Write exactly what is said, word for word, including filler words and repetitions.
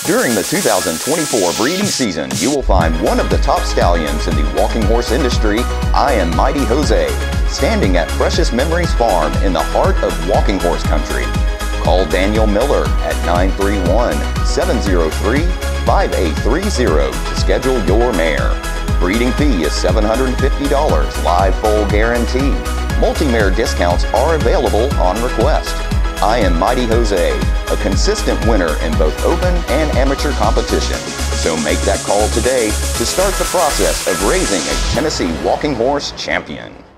During the two thousand twenty-four breeding season, you will find one of the top stallions in the walking horse industry. I Am Mighty Jose, standing at Precious Memories Farm in the heart of walking horse country. Call Daniel Miller at nine three one, seven zero three, five eight three zero to schedule your mare. Breeding fee is seven hundred fifty dollars, live foal guarantee. Multi-mare discounts are available on request. I Am Mighty Jose, a consistent winner in both open and amateur competition. So make that call today to start the process of raising a Tennessee walking horse champion.